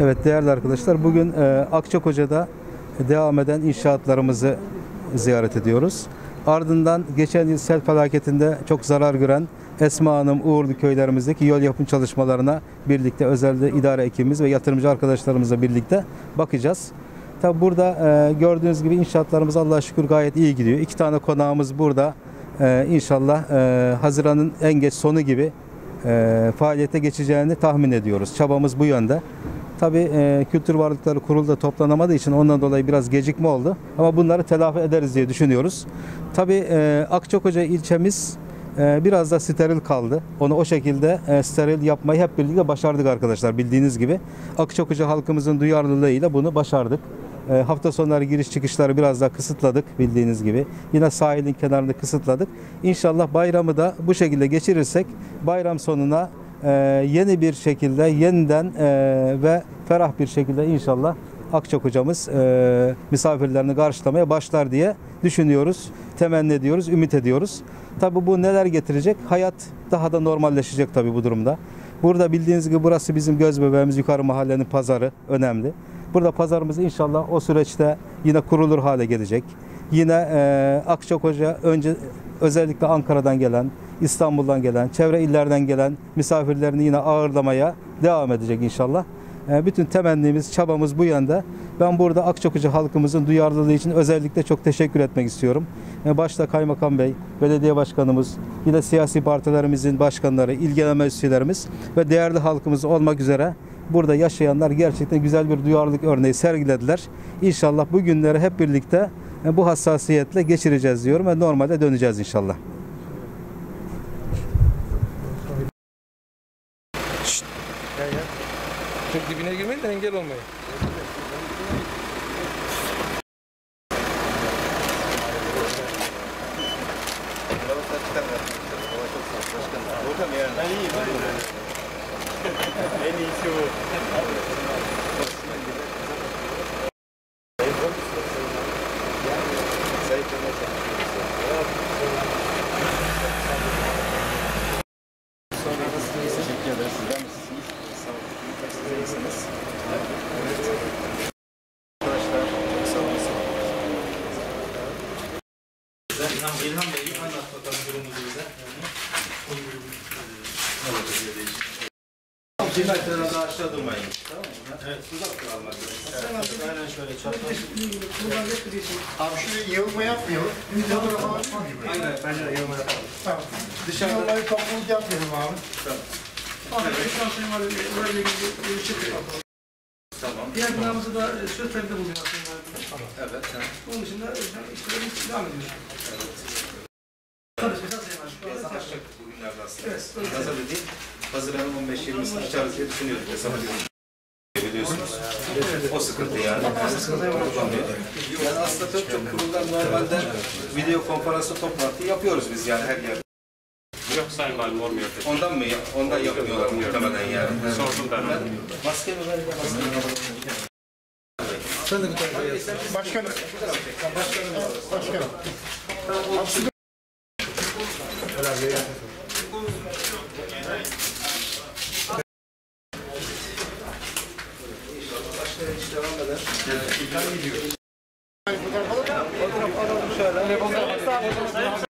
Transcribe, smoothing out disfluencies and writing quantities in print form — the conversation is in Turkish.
Evet değerli arkadaşlar, bugün Akçakoca'da devam eden inşaatlarımızı ziyaret ediyoruz. Ardından geçen yıl sel felaketinde çok zarar gören Esma Hanım, Uğurlu köylerimizdeki yol yapım çalışmalarına birlikte özellikle idare ekibimiz ve yatırımcı arkadaşlarımızla birlikte bakacağız. Tabi burada gördüğünüz gibi inşaatlarımız Allah'a şükür gayet iyi gidiyor. 2 tane konağımız burada. İnşallah Haziran'ın en geç sonu gibi faaliyete geçeceğini tahmin ediyoruz. Çabamız bu yönde. Tabii Kültür Varlıkları Kurulu da toplanamadığı için ondan dolayı biraz gecikme oldu. Ama bunları telafi ederiz diye düşünüyoruz. Tabii Akçakoca ilçemiz biraz da steril kaldı. Onu o şekilde steril yapmayı hep birlikte başardık arkadaşlar, bildiğiniz gibi. Akçakoca halkımızın duyarlılığıyla bunu başardık. Hafta sonları giriş çıkışları biraz daha kısıtladık, bildiğiniz gibi. Yine sahilin kenarında kısıtladık. İnşallah bayramı da bu şekilde geçirirsek bayram sonuna yeni bir şekilde yeniden ve ferah bir şekilde inşallah Akçakoca'mız misafirlerini karşılamaya başlar diye düşünüyoruz, temenni ediyoruz, ümit ediyoruz. Tabii bu neler getirecek? Hayat daha da normalleşecek tabii bu durumda. Burada bildiğiniz gibi burası bizim göz bebeğimiz, yukarı mahallenin pazarı önemli. Burada pazarımız inşallah o süreçte yine kurulur hale gelecek. Yine Akçakoca önce özellikle Ankara'dan gelen, İstanbul'dan gelen, çevre illerden gelen misafirlerini yine ağırlamaya devam edecek inşallah. Bütün temennimiz, çabamız bu yönde. Ben burada Akçakoca halkımızın duyarlılığı için özellikle çok teşekkür etmek istiyorum. Başta Kaymakam Bey, Belediye Başkanımız, yine siyasi partilerimizin başkanları, ilgilenen meclislerimiz ve değerli halkımız olmak üzere burada yaşayanlar gerçekten güzel bir duyarlılık örneği sergilediler. İnşallah bu günleri hep birlikte bu hassasiyetle geçireceğiz diyorum ve normalde döneceğiz inşallah. Şşt. Gel gel. Çok dibine girmeyin de engel olmayın. Ben iyiyim. En iyisi bu. Teşekkür ederiz. Sizden misiniz? Sağ olun. Siz iyisiniz. Arkadaşlar çok sağ olun. İlhan Bey, anlat bakalım durumunuzu bize. Bir metreden daha aşağı durmayın. Tamam mı? Evet, uzak duralım arkadaşlar. Aynen şöyle çarpalım. Abi şu yığılma yapmayalım. Aynen, bence de yığılma yapalım. Tamam. Dışarıda Yığılmayı topluluk yapmayalım abi. Tamam. Tamam. Diğer binamızı da söz talebinde bulunuyor aslında. Evet. Onun dışında işlerimiz devam ediyor. Tabii esas yani. Biraz aşacak bugünlerde aslında. Evet. Yazar değil. Haziran'ın 15-20'sini açarız diye düşünüyoruz. Hesap ediyoruz. Biliyorsunuz. O sıkıntı yani. Yani aslında çok kuruldan normalde video konferansı toplantı yapıyoruz biz yani her yerde. Yok Sayın Valim olmuyor. Ondan mı? Ondan yapmıyorlar muhtemelen yani. Sordum ben. Maske mi var? Sen de bir tane başkanım. Başkanım. Devam eder.